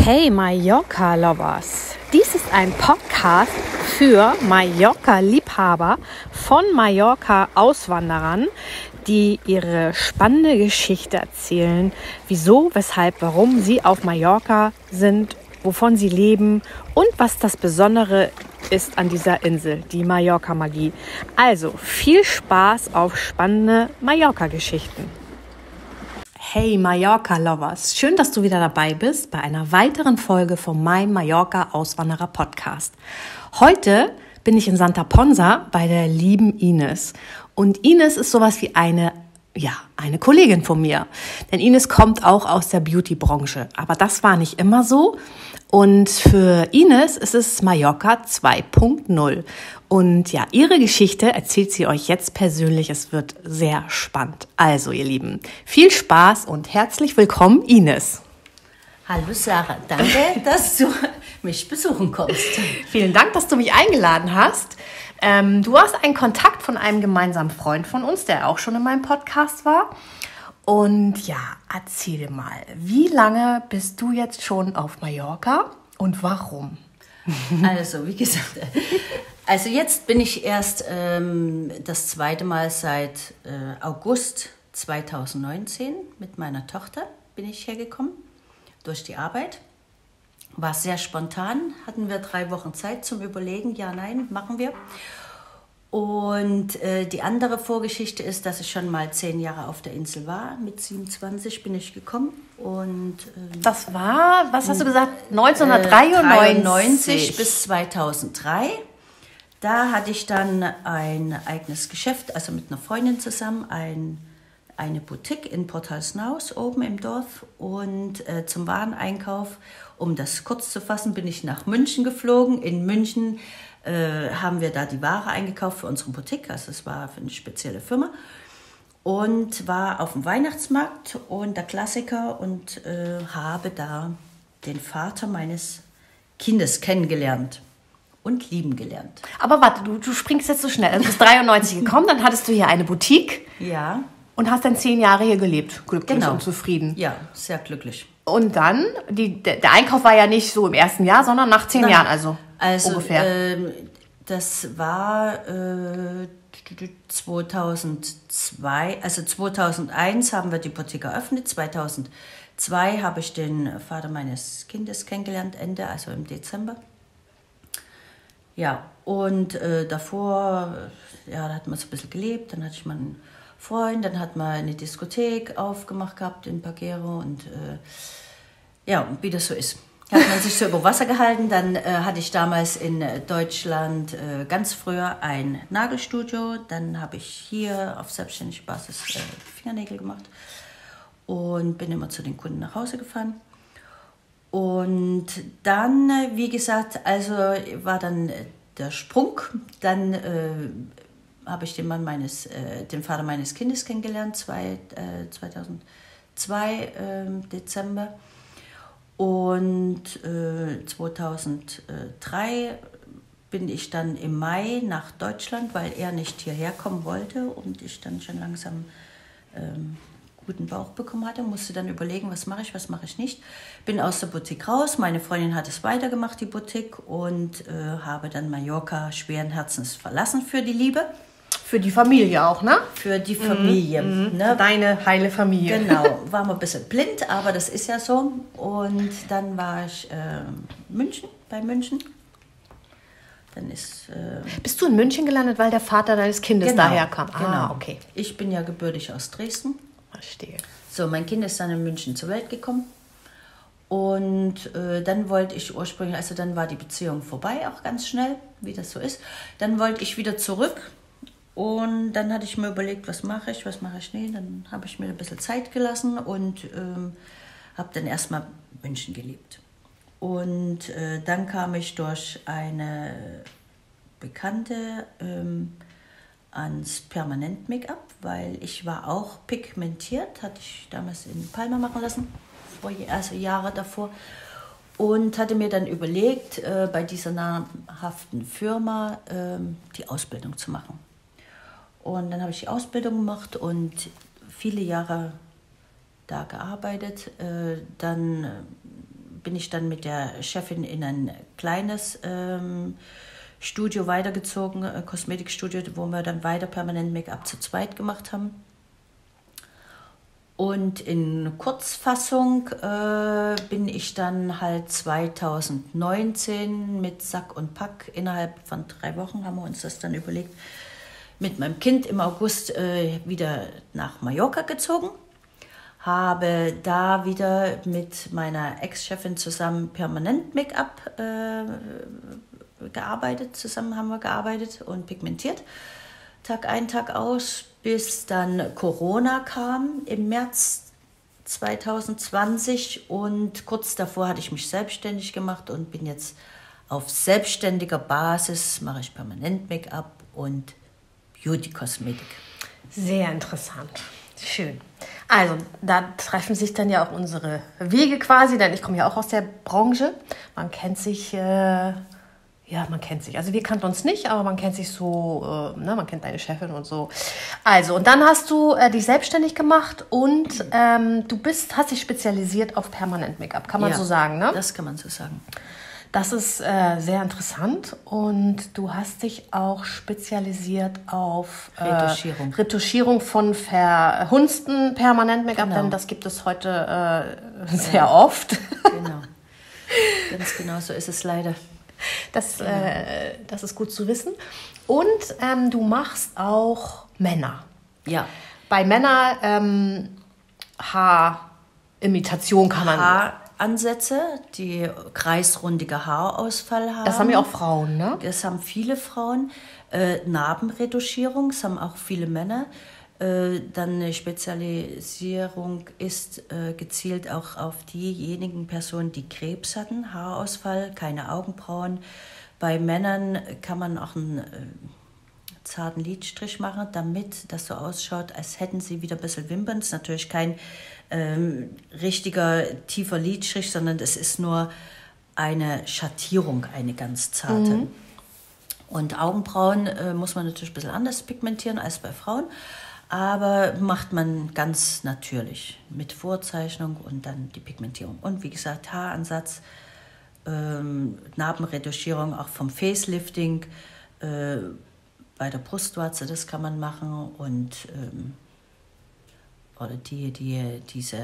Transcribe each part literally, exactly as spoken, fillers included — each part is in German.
Hey Mallorca-Lovers! Dies ist ein Podcast für Mallorca-Liebhaber von Mallorca-Auswanderern, die ihre spannende Geschichte erzählen, wieso, weshalb, warum sie auf Mallorca sind, wovon sie leben und was das Besondere ist an dieser Insel, die Mallorca-Magie. Also viel Spaß auf spannende Mallorca-Geschichten. Hey Mallorca-Lovers, schön, dass du wieder dabei bist bei einer weiteren Folge vom My Mallorca Auswanderer Podcast. Heute bin ich in Santa Ponsa bei der lieben Ines. Und Ines ist sowas wie eine, ja, eine Kollegin von mir. Denn Ines kommt auch aus der Beauty-Branche. Aber das war nicht immer so. Und für Ines ist es Mallorca zwei Punkt null. Und ja, ihre Geschichte erzählt sie euch jetzt persönlich. Es wird sehr spannend. Also, ihr Lieben, viel Spaß und herzlich willkommen, Ines. Hallo Sarah, danke, dass du mich besuchen kommst. Vielen Dank, dass du mich eingeladen hast. Ähm, du hast einen Kontakt von einem gemeinsamen Freund von uns, der auch schon in meinem Podcast war. Und ja, erzähl mal, wie lange bist du jetzt schon auf Mallorca und warum? Also, wie gesagt, also jetzt bin ich erst ähm, das zweite Mal seit äh, August zweitausendneunzehn mit meiner Tochter bin ich hergekommen, durch die Arbeit. War sehr spontan, hatten wir drei Wochen Zeit zum Überlegen, ja, nein, machen wir. Und äh, die andere Vorgeschichte ist, dass ich schon mal zehn Jahre auf der Insel war. Mit siebenundzwanzig bin ich gekommen. Und, ähm, das war, was hast du gesagt, neunzehnhundertdreiundneunzig? Äh, bis zweitausenddrei. Da hatte ich dann ein eigenes Geschäft, also mit einer Freundin zusammen, ein, eine Boutique in Porthalsnaus oben im Dorf. Und äh, zum Wareneinkauf, um das kurz zu fassen, bin ich nach München geflogen. In München äh, haben wir da die Ware eingekauft für unsere Boutique, also es war für eine spezielle Firma. Und war auf dem Weihnachtsmarkt und der Klassiker und äh, habe da den Vater meines Kindes kennengelernt und lieben gelernt. Aber warte, du, du springst jetzt so schnell. Also du bist dreiundneunzig gekommen, dann hattest du hier eine Boutique. Ja. Und hast dann zehn Jahre hier gelebt, glücklich genau. und zufrieden. Ja, sehr glücklich. Und dann, die, der, der Einkauf war ja nicht so im ersten Jahr, sondern nach zehn Nein. Jahren, also, also ungefähr. Ähm, das war äh, zweitausendzwei, also zweitausendeins haben wir die Boutique eröffnet, zweitausendzwei habe ich den Vater meines Kindes kennengelernt, Ende, also im Dezember. Ja, und äh, davor, ja, da hat man so ein bisschen gelebt, dann hatte ich meinen Freund, dann hat man eine Diskothek aufgemacht gehabt in Pagero und äh, ja, wie das so ist. Hat man sich so über Wasser gehalten, dann äh, hatte ich damals in Deutschland äh, ganz früher ein Nagelstudio, dann habe ich hier auf selbstständiger Basis äh, Fingernägel gemacht und bin immer zu den Kunden nach Hause gefahren. Und dann, wie gesagt, also war dann der Sprung, dann äh, habe ich den Mann meines, äh, den Vater meines Kindes kennengelernt, zwei, äh, zweitausendzwei äh, Dezember. Und äh, zweitausenddrei bin ich dann im Mai nach Deutschland, weil er nicht hierher kommen wollte und ich dann schon langsam ähm, guten Bauch bekommen hatte, musste dann überlegen, was mache ich, was mache ich nicht. Bin aus der Boutique raus, meine Freundin hat es weitergemacht, die Boutique, und äh, habe dann Mallorca schweren Herzens verlassen für die Liebe. Für die Familie auch, ne? Für die Familie. Mhm. Ne? Deine heile Familie. Genau, war mal ein bisschen blind, aber das ist ja so. Und dann war ich äh, München, bei München. Dann ist, äh, Bist du in München gelandet, weil der Vater deines Kindes genau, daher kam? Genau. Ah, okay. Ich bin ja gebürtig aus Dresden. Verstehe. So, mein Kind ist dann in München zur Welt gekommen. Und äh, dann wollte ich ursprünglich, also dann war die Beziehung vorbei, auch ganz schnell, wie das so ist. Dann wollte ich wieder zurück. Und dann hatte ich mir überlegt, was mache ich, was mache ich nicht. Dann habe ich mir ein bisschen Zeit gelassen und ähm, habe dann erstmal München gelebt. Und äh, dann kam ich durch eine Bekannte ähm, ans Permanent-Make-up, weil ich war auch pigmentiert, hatte ich damals in Palma machen lassen, vor, also Jahre davor. Und hatte mir dann überlegt, äh, bei dieser namhaften Firma äh, die Ausbildung zu machen. Und dann habe ich die Ausbildung gemacht und viele Jahre da gearbeitet. Äh, dann bin ich dann mit der Chefin in ein kleines ähm, Studio weitergezogen, äh, Kosmetikstudio, wo wir dann weiter permanent Make-up zu zweit gemacht haben. Und in Kurzfassung äh, bin ich dann halt zwanzig neunzehn mit Sack und Pack, innerhalb von drei Wochen haben wir uns das dann überlegt, mit meinem Kind im August äh, wieder nach Mallorca gezogen. Habe da wieder mit meiner Ex-Chefin zusammen permanent Make-up äh, gearbeitet, zusammen haben wir gearbeitet und pigmentiert, Tag ein, Tag aus, bis dann Corona kam im März zwanzig zwanzig und kurz davor hatte ich mich selbstständig gemacht und bin jetzt auf selbstständiger Basis, mache ich permanent Make-up und Beauty-Kosmetik. Sehr interessant. Schön. Also, da treffen sich dann ja auch unsere Wege quasi, denn ich komme ja auch aus der Branche. Man kennt sich, äh, ja, man kennt sich. Also wir kannten uns nicht, aber man kennt sich so, äh, ne, man kennt deine Chefin und so. Also, und dann hast du äh, dich selbstständig gemacht und ähm, du bist, hast dich spezialisiert auf Permanent Make-up, kann man Ja, so sagen, ne? Das kann man so sagen. Das ist äh, sehr interessant und du hast dich auch spezialisiert auf äh, Retuschierung. Retuschierung von verhunzten Permanent-Make-up, Genau. denn das gibt es heute äh, sehr oft. Genau. Ganz genau so ist es leider. Das, äh, das ist gut zu wissen. Und ähm, du machst auch Männer. Ja. Bei Männern ähm, Haarimitation kann man... Haaransätze, die kreisrundige Haarausfall haben. Das haben ja auch Frauen, ne? Das haben viele Frauen. Äh, Narbenretuschierung, das haben auch viele Männer. Äh, dann eine Spezialisierung ist äh, gezielt auch auf diejenigen Personen, die Krebs hatten, Haarausfall, keine Augenbrauen. Bei Männern kann man auch einen äh, zarten Lidstrich machen, damit das so ausschaut, als hätten sie wieder ein bisschen Wimpern. Das ist natürlich kein ähm, richtiger tiefer Lidstrich, sondern es ist nur eine Schattierung, eine ganz zarte. Mhm. Und Augenbrauen äh, muss man natürlich ein bisschen anders pigmentieren als bei Frauen, aber macht man ganz natürlich mit Vorzeichnung und dann die Pigmentierung. Und wie gesagt, Haaransatz, ähm, Narbenretuschierung, auch vom Facelifting, äh, bei der Brustwarze, das kann man machen und ähm, oder die, die, diese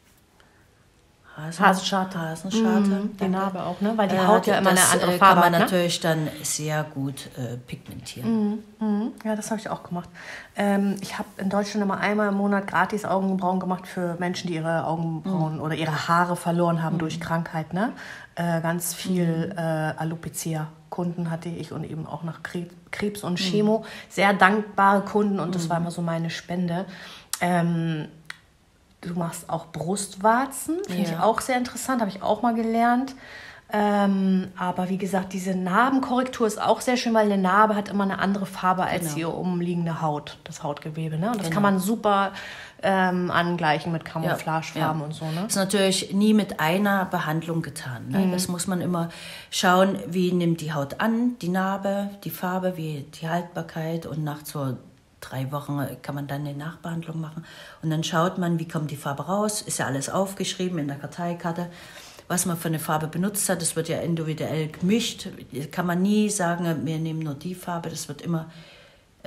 Hasen, Hasenscharte. Hasenscharte. Mhm, die Narbe auch, ne? Weil die Äh, Haut ja immer das, eine andere äh, Farbe kann man hat, ne? natürlich dann sehr gut äh, pigmentieren. Mhm, mhm. Ja, das habe ich auch gemacht. Ähm, ich habe in Deutschland immer einmal im Monat gratis Augenbrauen gemacht für Menschen, die ihre Augenbrauen mhm. oder ihre Haare verloren haben mhm. durch Krankheit, ne? Äh, ganz viel mhm. äh, Alopecia-Kunden hatte ich und eben auch nach Krebs und Chemo. Mhm. Sehr dankbare Kunden und das mhm. war immer so meine Spende. Ähm, du machst auch Brustwarzen, finde ja. ich auch sehr interessant, habe ich auch mal gelernt. Ähm, aber wie gesagt, diese Narbenkorrektur ist auch sehr schön, weil eine Narbe hat immer eine andere Farbe als genau. die umliegende Haut, das Hautgewebe. Ne? Und das genau. kann man super ähm, angleichen mit Camouflagefarben ja, ja. und so. Ne? Das ist natürlich nie mit einer Behandlung getan. Ne? Mhm. Das muss man immer schauen, wie nimmt die Haut an, die Narbe, die Farbe, wie die Haltbarkeit und nach so drei Wochen kann man dann eine Nachbehandlung machen. Und dann schaut man, wie kommt die Farbe raus. Ist ja alles aufgeschrieben in der Karteikarte, was man für eine Farbe benutzt hat. Das wird ja individuell gemischt. Kann man nie sagen, wir nehmen nur die Farbe. Das wird immer äh,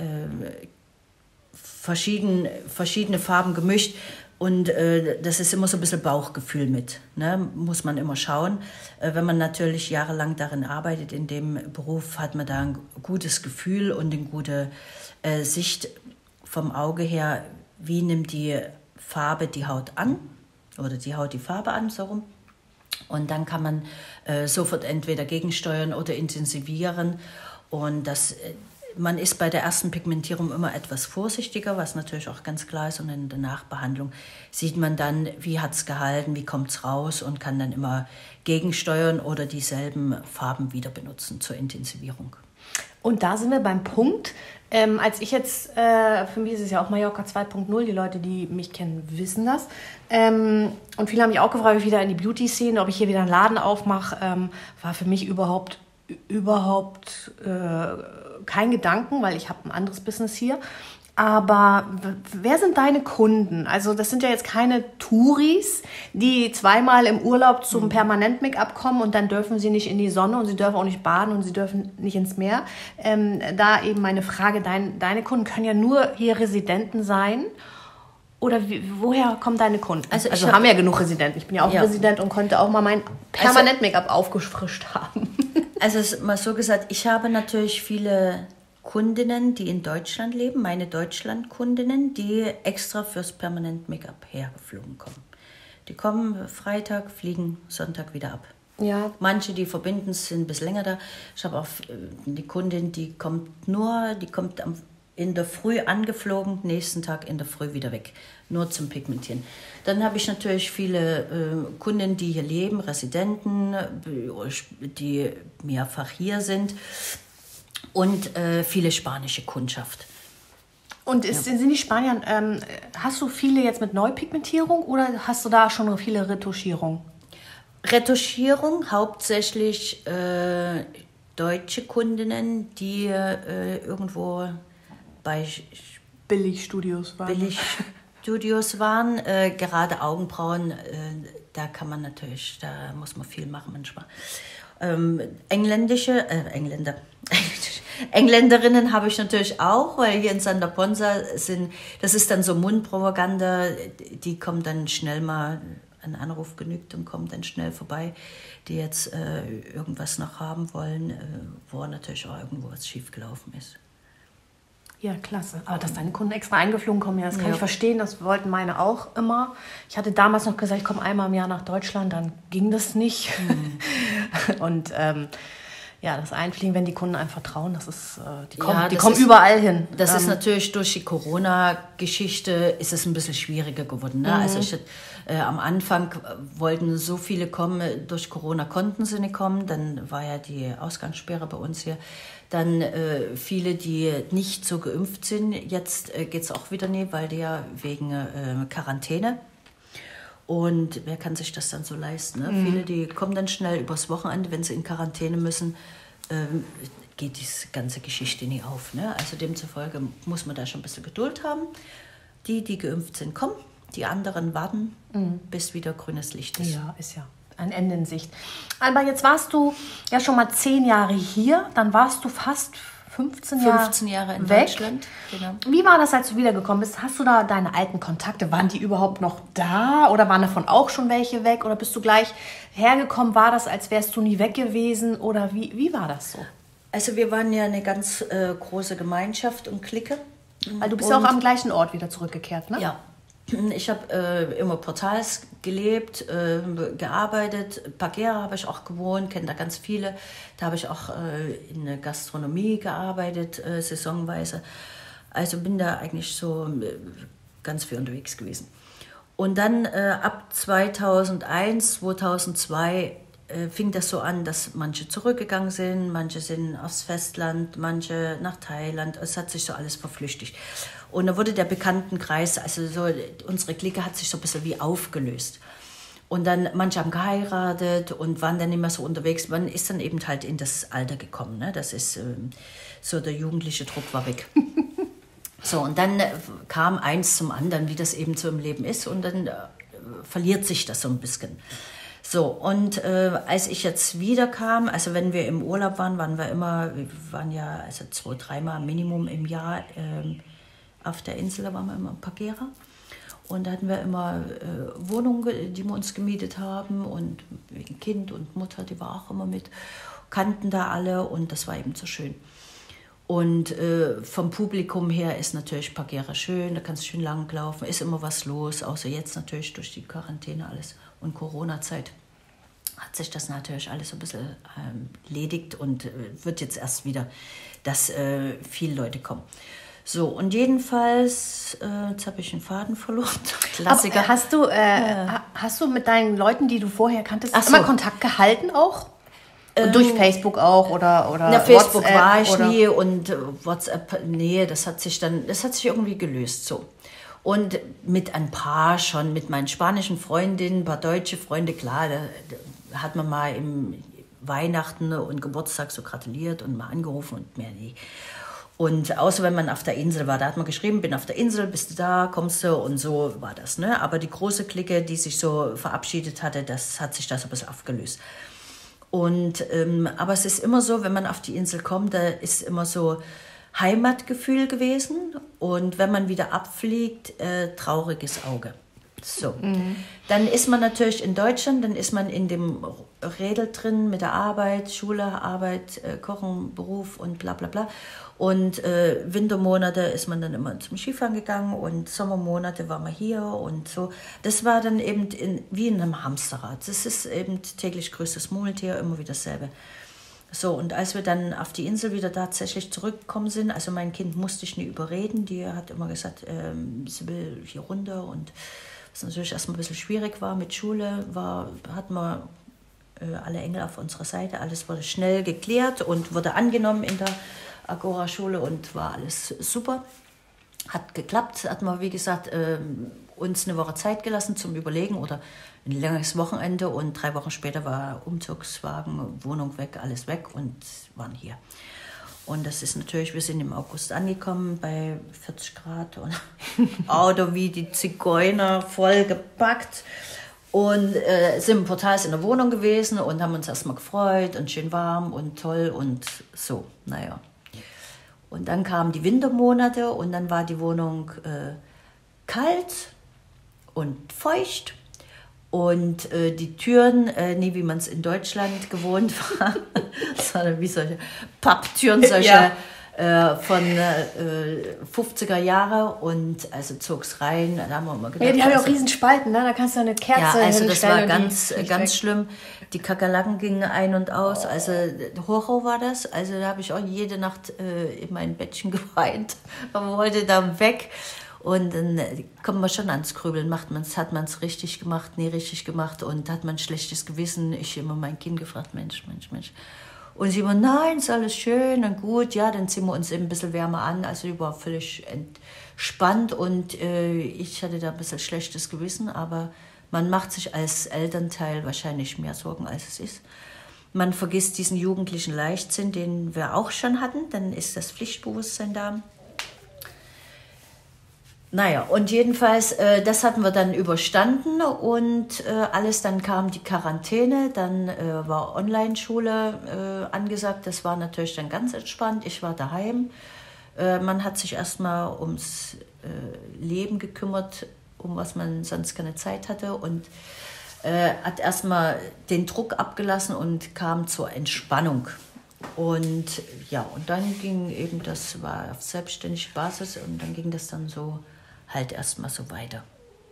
verschieden, verschiedene Farben gemischt. Und äh, das ist immer so ein bisschen Bauchgefühl mit. Ne? Muss man immer schauen. Äh, wenn man natürlich jahrelang darin arbeitet, in dem Beruf, hat man da ein gutes Gefühl und eine gute äh, Sicht vom Auge her, wie nimmt die Farbe die Haut an oder die Haut die Farbe an, so rum. Und dann kann man äh, sofort entweder gegensteuern oder intensivieren. Und das, äh, man ist bei der ersten Pigmentierung immer etwas vorsichtiger, was natürlich auch ganz klar ist. Und in der Nachbehandlung sieht man dann, wie hat es gehalten, wie kommt es raus und kann dann immer gegensteuern oder dieselben Farben wieder benutzen zur Intensivierung. Und da sind wir beim Punkt, ähm, als ich jetzt, äh, für mich ist es ja auch Mallorca zwei Punkt null, die Leute, die mich kennen, wissen das. Ähm, und viele haben mich auch gefragt, ob ich wieder in die Beauty-Szene, ob ich hier wieder einen Laden aufmache, ähm, war für mich überhaupt, überhaupt äh, kein Gedanken, weil ich habe ein anderes Business hier. Aber wer sind deine Kunden? Also das sind ja jetzt keine Touris, die zweimal im Urlaub zum Permanent-Make-up kommen und dann dürfen sie nicht in die Sonne und sie dürfen auch nicht baden und sie dürfen nicht ins Meer. Ähm, da eben meine Frage, dein, deine Kunden können ja nur hier Residenten sein. Oder wie, woher kommen deine Kunden? Also, also hab, haben ja genug Residenten. Ich bin ja auch ja. Resident und konnte auch mal mein Permanent-Make-up also, aufgefrischt haben. Also es ist mal so gesagt, ich habe natürlich viele Kundinnen, die in Deutschland leben, meine Deutschland-Kundinnen, die extra fürs Permanent-Make-up hergeflogen kommen. Die kommen Freitag, fliegen Sonntag wieder ab. Ja. Manche, die verbinden, sind ein bisschen länger da. Ich habe auch die Kundin, die kommt nur, die kommt am, in der Früh angeflogen, nächsten Tag in der Früh wieder weg, nur zum Pigmentieren. Dann habe ich natürlich viele äh, Kunden, die hier leben, Residenten, die mehrfach hier sind. Und äh, viele spanische Kundschaft. Und ist, ja. sind die Spanier, ähm, hast du viele jetzt mit Neupigmentierung oder hast du da schon viele Retuschierung? Retuschierung, hauptsächlich äh, deutsche Kundinnen, die äh, irgendwo bei Billigstudios waren. Billigstudios waren. Äh, gerade Augenbrauen, äh, da kann man natürlich, da muss man viel machen manchmal. Ähm, engländische, äh, Engländer, Engländerinnen habe ich natürlich auch, weil hier in Santa Ponsa sind, das ist dann so Mundpropaganda, die kommen dann schnell mal, ein Anruf genügt und kommen dann schnell vorbei, die jetzt äh, irgendwas noch haben wollen, äh, wo natürlich auch irgendwo was schiefgelaufen ist. Ja, klasse. Aber dass deine Kunden extra eingeflogen kommen, ja, das kann ja. ich verstehen. Das wollten meine auch immer. Ich hatte damals noch gesagt, ich komme einmal im Jahr nach Deutschland, dann ging das nicht. Mhm. Und ähm, ja, das Einfliegen, wenn die Kunden einem vertrauen, das ist, äh, die kommen, ja, die kommen ist, überall hin. Das ähm, ist natürlich durch die Corona-Geschichte ist es ein bisschen schwieriger geworden. Ne? Mhm. Also ich, äh, am Anfang wollten so viele kommen, durch Corona konnten sie nicht kommen. Dann war ja die Ausgangssperre bei uns hier. Dann äh, viele, die nicht so geimpft sind. Jetzt äh, geht es auch wieder nicht, weil die ja wegen äh, Quarantäne. Und wer kann sich das dann so leisten? Ne? Mhm. Viele, die kommen dann schnell übers Wochenende, wenn sie in Quarantäne müssen, ähm, geht diese ganze Geschichte nie auf. Ne? Also demzufolge muss man da schon ein bisschen Geduld haben. Die, die geimpft sind, kommen. Die anderen warten, mhm. bis wieder grünes Licht ist. Ja, ist ja ein Ende in Sicht. Aber jetzt warst du ja schon mal zehn Jahre hier, dann warst du fast fünfzehn Jahre, fünfzehn Jahre in weg. Deutschland. Genau. Wie war das, als du wiedergekommen bist? Hast du da deine alten Kontakte, waren die überhaupt noch da oder waren davon auch schon welche weg? Oder bist du gleich hergekommen? War das, als wärst du nie weg gewesen? Oder wie, wie war das so? Also wir waren ja eine ganz äh, große Gemeinschaft und Clique. Weil du bist ja auch am gleichen Ort wieder zurückgekehrt, ne? Ja. Ich habe äh, immer Portals gelebt, äh, gearbeitet. Pagera habe ich auch gewohnt, kenne da ganz viele. Da habe ich auch äh, in der Gastronomie gearbeitet, äh, saisonweise. Also bin da eigentlich so äh, ganz viel unterwegs gewesen. Und dann äh, ab zweitausendeins, zweitausendzwei äh, fing das so an, dass manche zurückgegangen sind, manche sind aufs Festland, manche nach Thailand. Es hat sich so alles verflüchtigt. Und da wurde der Bekanntenkreis, also so, unsere Clique hat sich so ein bisschen wie aufgelöst. Und dann, manche haben geheiratet und waren dann nicht mehr so unterwegs. Man ist dann eben halt in das Alter gekommen. Ne? Das ist ähm, so, der jugendliche Druck war weg. So, und dann äh, kam eins zum anderen, wie das eben so im Leben ist. Und dann äh, verliert sich das so ein bisschen. So, und äh, als ich jetzt wieder kam, also wenn wir im Urlaub waren, waren wir immer, wir waren ja also zwei, dreimal Minimum im Jahr, ähm, auf der Insel, da waren wir immer in Pagera. Und da hatten wir immer äh, Wohnungen, die wir uns gemietet haben. Und wegen Kind und Mutter, die war auch immer mit, kannten da alle. Und das war eben so schön. Und äh, vom Publikum her ist natürlich Pagera schön, da kannst du schön langlaufen, ist immer was los. Außer jetzt natürlich durch die Quarantäne alles und Corona-Zeit hat sich das natürlich alles so ein bisschen ähm, erledigt und äh, wird jetzt erst wieder, dass äh, viele Leute kommen. So, und jedenfalls, äh, jetzt habe ich einen Faden verloren. Klassiker. Aber hast du, äh, ja. hast du mit deinen Leuten, die du vorher kanntest, Ach immer so. Kontakt gehalten auch? Ähm, durch Facebook auch oder, oder na, Facebook WhatsApp war ich oder? nie und äh, WhatsApp, nee, das hat sich dann, das hat sich irgendwie gelöst so. Und mit ein paar schon, mit meinen spanischen Freundinnen, ein paar deutsche Freunde, klar, da, da hat man mal im Weihnachten und Geburtstag so gratuliert und mal angerufen und mehr nie. Und außer wenn man auf der Insel war, da hat man geschrieben, bin auf der Insel, bist du da, kommst du, und so war das. Ne? Aber die große Clique, die sich so verabschiedet hatte, das hat sich da so ein bisschen aufgelöst. Und, ähm, aber es ist immer so, wenn man auf die Insel kommt, da ist immer so Heimatgefühl gewesen. Und wenn man wieder abfliegt, äh, trauriges Auge. So, mhm. Dann ist man natürlich in Deutschland, dann ist man in dem Rädel drin mit der Arbeit, Schule, Arbeit, äh, Kochen, Beruf und bla bla bla. Und äh, Wintermonate ist man dann immer zum Skifahren gegangen und Sommermonate war man hier und so. Das war dann eben in, wie in einem Hamsterrad. Das ist eben täglich größtes Murmeltier, immer wieder dasselbe. So, und als wir dann auf die Insel wieder tatsächlich zurückgekommen sind, also mein Kind musste ich nie überreden, die hat immer gesagt, ähm, sie will hier runter, und was natürlich erstmal ein bisschen schwierig war mit Schule, war, hatten wir äh, alle Engel auf unserer Seite, alles wurde schnell geklärt und wurde angenommen in der Agora-Schule und war alles super. Hat geklappt, hat man, wie gesagt, äh, uns eine Woche Zeit gelassen zum Überlegen oder ein längeres Wochenende, und drei Wochen später war Umzugswagen, Wohnung weg, alles weg und waren hier. Und das ist natürlich, wir sind im August angekommen bei vierzig Grad und Auto wie die Zigeuner voll gepackt. Und äh, sind im Portals in der Wohnung gewesen und haben uns erstmal gefreut und schön warm und toll und so, naja. Und dann kamen die Wintermonate und dann war die Wohnung äh, kalt und feucht. Und äh, die Türen, äh, nie wie man es in Deutschland gewohnt war, sondern wie solche Papptüren, solche ja. äh, von äh, fünfziger Jahre. Und also zog es rein, da haben wir mal gedacht. Ja, die haben ja also, auch riesen Spalten, ne? Da kannst du eine Kerze ja, also das war hinstellen. ganz, ganz schlimm. Die Kakerlaken gingen ein und aus, also Horror war das. Also da habe ich auch jede Nacht äh, in mein Bettchen geweint. Man wollte da weg. Und dann kommt man schon ans Grübeln, macht man's, hat man es richtig gemacht, nie richtig gemacht, und hat man ein schlechtes Gewissen. Ich immer mein Kind gefragt, Mensch, Mensch, Mensch. Und sie immer, nein, ist alles schön und gut, ja, dann ziehen wir uns eben ein bisschen wärmer an. Also ich war völlig entspannt, und äh, ich hatte da ein bisschen schlechtes Gewissen, aber man macht sich als Elternteil wahrscheinlich mehr Sorgen, als es ist. Man vergisst diesen jugendlichen Leichtsinn, den wir auch schon hatten, dann ist das Pflichtbewusstsein da. Naja, und jedenfalls, äh, das hatten wir dann überstanden, und äh, alles, dann kam die Quarantäne, dann äh, war Online-Schule äh, angesagt, das war natürlich dann ganz entspannt, ich war daheim. Äh, man hat sich erstmal ums äh, Leben gekümmert, um was man sonst keine Zeit hatte, und äh, hat erstmal den Druck abgelassen und kam zur Entspannung. Und ja, und dann ging eben, das war auf selbstständige Basis, und dann ging das dann so halt erstmal so weiter.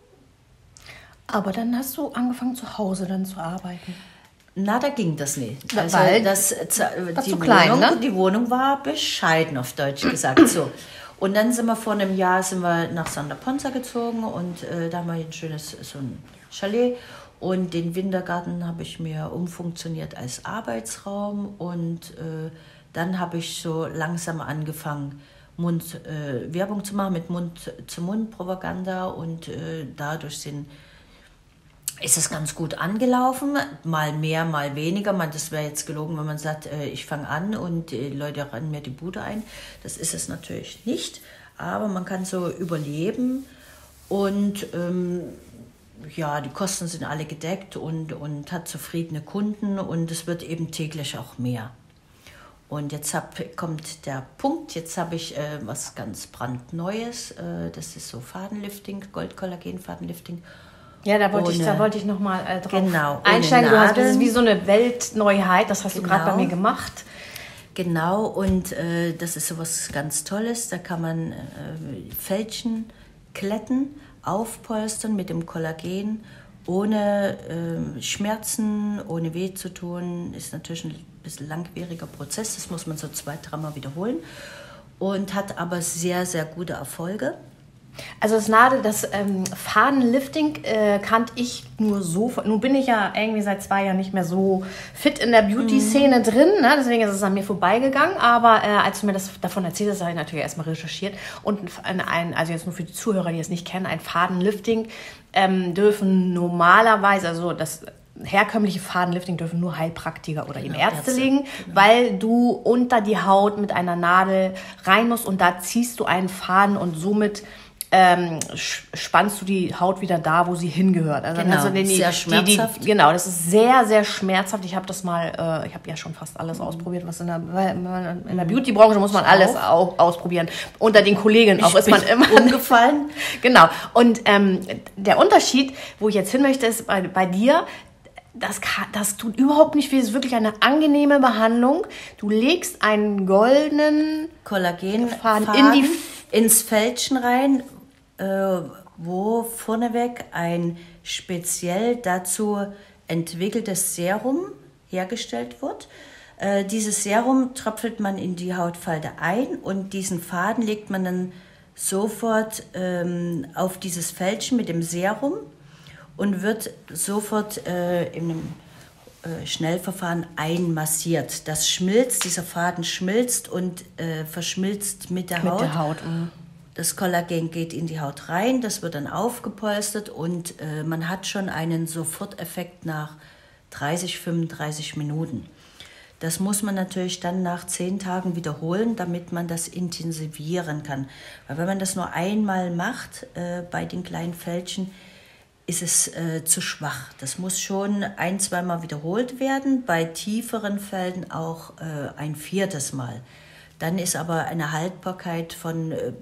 Aber dann hast du angefangen, zu Hause dann zu arbeiten? Na, da ging das nicht. Also Weil das, das die, so klein, Wohnung, ne? die Wohnung war bescheiden, auf Deutsch gesagt. So. Und dann sind wir vor einem Jahr sind wir nach Santa Ponsa gezogen, und äh, da haben wir ein schönes so ein Chalet. Und den Wintergarten habe ich mir umfunktioniert als Arbeitsraum, und äh, dann habe ich so langsam angefangen, Mund, äh, Werbung zu machen mit Mund-zu-Mund-Propaganda, und äh, dadurch sind, ist es ganz gut angelaufen, mal mehr, mal weniger. Man, das wäre jetzt gelogen, wenn man sagt, äh, ich fange an und die Leute rennen mir die Bude ein. Das ist es natürlich nicht, aber man kann so überleben, und ähm, ja, die Kosten sind alle gedeckt, und, und hat zufriedene Kunden, und es wird eben täglich auch mehr. Und jetzt hab, kommt der Punkt, jetzt habe ich äh, was ganz brandneues, äh, das ist so Fadenlifting, Goldkollagen-Fadenlifting. Ja, da wollte, ohne, ich, da wollte ich nochmal äh, drauf genau, einsteigen. Du hast, das ist wie so eine Weltneuheit, das hast genau. du gerade bei mir gemacht. Genau, und äh, das ist so was ganz Tolles, da kann man äh, Fältchen kletten, aufpolstern mit dem Kollagen, ohne äh, Schmerzen, ohne weh zu tun, ist natürlich ein bisschen langwieriger Prozess, das muss man so zwei, dreimal wiederholen, und hat aber sehr, sehr gute Erfolge. Also das Nadel, das ähm, Fadenlifting äh, kannte ich nur so. Nun bin ich ja irgendwie seit zwei Jahren nicht mehr so fit in der Beauty-Szene mhm. drin, ne? Deswegen ist es an mir vorbeigegangen. Aber äh, als du mir das davon erzählt hast, habe ich natürlich erstmal recherchiert. Und ein, ein, also jetzt nur für die Zuhörer, die es nicht kennen, ein Fadenlifting ähm, dürfen normalerweise, also das herkömmliche Fadenlifting dürfen nur Heilpraktiker oder eben Genau, Ärzte Ärzte, legen, genau. weil du unter die Haut mit einer Nadel rein musst und da ziehst du einen Faden und somit ähm, spannst du die Haut wieder da, wo sie hingehört. Also Genau, also die, die, sehr die, schmerzhaft. Die, genau, das ist sehr, sehr schmerzhaft. Ich habe das mal, äh, ich habe ja schon fast alles ausprobiert, was in der, in der Beauty-Branche muss man alles auch ausprobieren. Unter den Kollegen auch Ich ist man bin immer umgefallen. Genau. Und ähm, der Unterschied, wo ich jetzt hin möchte, ist bei, bei dir, das, kann, das tut überhaupt nicht weh. Es ist wirklich eine angenehme Behandlung. Du legst einen goldenen Kollagenfaden in die ins Fältchen rein, äh, wo vorneweg ein speziell dazu entwickeltes Serum hergestellt wird. Äh, dieses Serum tröpfelt man in die Hautfalte ein und diesen Faden legt man dann sofort ähm, auf dieses Fältchen mit dem Serum und wird sofort äh, in einem äh, Schnellverfahren einmassiert. Das schmilzt, dieser Faden schmilzt und äh, verschmilzt mit der mit Haut. der Haut. Mhm. Das Kollagen geht in die Haut rein, das wird dann aufgepolstert und äh, man hat schon einen Soforteffekt nach dreißig, fünfunddreißig Minuten. Das muss man natürlich dann nach zehn Tagen wiederholen, damit man das intensivieren kann. Weil wenn man das nur einmal macht äh, bei den kleinen Fältchen, ist es äh, zu schwach. Das muss schon ein-, zweimal wiederholt werden, bei tieferen Fällen auch äh, ein viertes Mal. Dann ist aber eine Haltbarkeit von äh,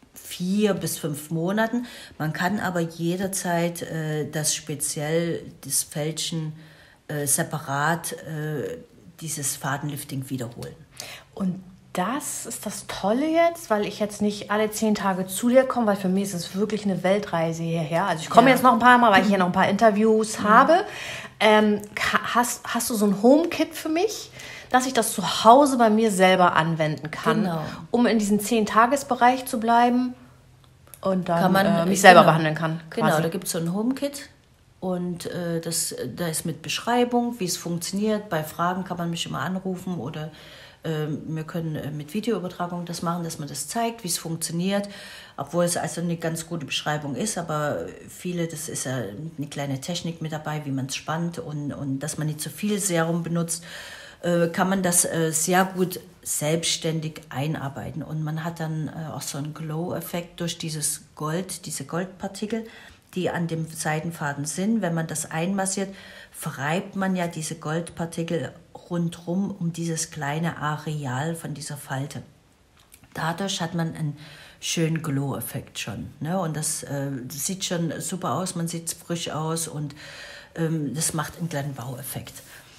vier bis fünf Monaten. Man kann aber jederzeit äh, das speziell, das Fältchen äh, separat, äh, dieses Fadenlifting wiederholen. Und das ist das Tolle jetzt, weil ich jetzt nicht alle zehn Tage zu dir komme, weil für mich ist es wirklich eine Weltreise hierher. Also ich komme Ja. jetzt noch ein paar Mal, weil ich hier noch ein paar Interviews mhm. habe. Ähm, hast, hast du so ein Home-Kit für mich, dass ich das zu Hause bei mir selber anwenden kann, Genau. um in diesem zehn-Tages-Bereich zu bleiben und dann kann man, äh, mich selber genau, behandeln kann. Quasi. Genau, da gibt es so ein Home-Kit und äh, das, da ist mit Beschreibung, wie es funktioniert. Bei Fragen kann man mich immer anrufen oder äh, wir können äh, mit Videoübertragung das machen, dass man das zeigt, wie es funktioniert. Obwohl es also eine ganz gute Beschreibung ist, aber viele, das ist ja eine kleine Technik mit dabei, wie man es spannt und, und dass man nicht zu viel Serum benutzt, äh, kann man das äh, sehr gut selbstständig einarbeiten. Und man hat dann äh, auch so einen Glow-Effekt durch dieses Gold, diese Goldpartikel, die an dem Seidenfaden sind. Wenn man das einmassiert, verreibt man ja diese Goldpartikel rundherum um dieses kleine Areal von dieser Falte. Dadurch hat man einen schönen Glow-Effekt schon. Ne? Und das, äh, das sieht schon super aus, man sieht frisch aus und ähm, das macht einen kleinen Wow-Effekt.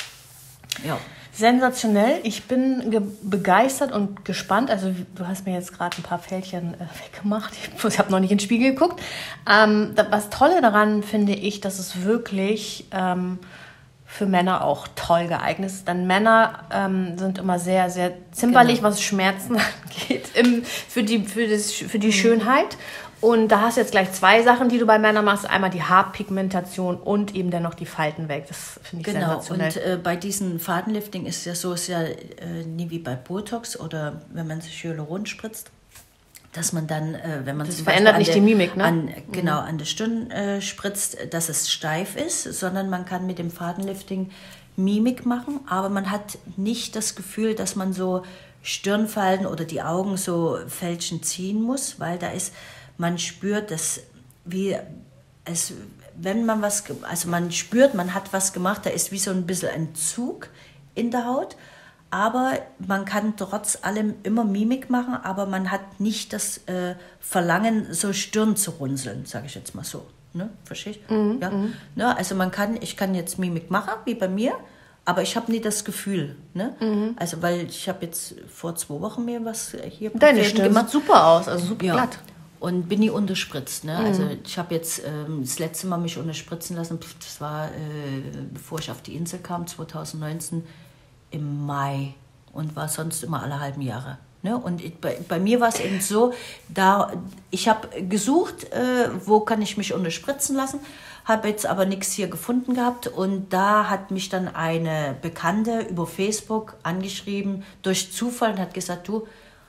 Ja. Sensationell. Ich bin ge- begeistert und gespannt. Also du hast mir jetzt gerade ein paar Fältchen äh, weggemacht. Ich, ich habe noch nicht in den Spiegel geguckt. Ähm, da, was Tolle daran finde ich, dass es wirklich ähm, für Männer auch toll geeignet ist. Denn Männer ähm, sind immer sehr, sehr zimperlich, genau. was Schmerzen angeht, im, für die, für das, für die mhm. Schönheit. Und da hast du jetzt gleich zwei Sachen, die du bei Männern machst. Einmal die Haarpigmentation und eben dann noch die Falten weg. Das finde ich genau. sensationell. Und äh, bei diesem Fadenlifting ist es ja so, ist ja äh, nie wie bei Botox oder wenn man sich Hyaluron spritzt, dass man dann, äh, wenn man das zum verändert Beispiel nicht die Mimik, ne? An, genau, mhm. an der Stirn äh, spritzt, dass es steif ist, sondern man kann mit dem Fadenlifting Mimik machen, aber man hat nicht das Gefühl, dass man so Stirnfalten oder die Augen so Fältchen ziehen muss, weil da ist, man spürt, dass wie es, wenn man was, also man spürt, man hat was gemacht, da ist wie so ein bisschen ein Zug in der Haut, aber man kann trotz allem immer Mimik machen, aber man hat nicht das äh, Verlangen, so Stirn zu runzeln, sage ich jetzt mal so. Ne? Verstehst du? Mhm, ja? Ne? Also man kann, ich kann jetzt Mimik machen, wie bei mir, aber ich habe nie das Gefühl. Ne? Mhm. Also weil ich habe jetzt vor zwei Wochen mir was hier Deine Stirn gemacht. Sieht super aus, also super ja. glatt. Und bin nie unterspritzt. Ne? Mhm. Also ich habe jetzt ähm, das letzte Mal mich unterspritzen lassen, das war, äh, bevor ich auf die Insel kam, zwanzig neunzehn im Mai und war sonst immer alle halben Jahre. Ne? Und ich, bei, bei mir war es eben so, da ich habe gesucht, äh, wo kann ich mich unterspritzen lassen, habe jetzt aber nichts hier gefunden gehabt und da hat mich dann eine Bekannte über Facebook angeschrieben, durch Zufall und hat gesagt, du,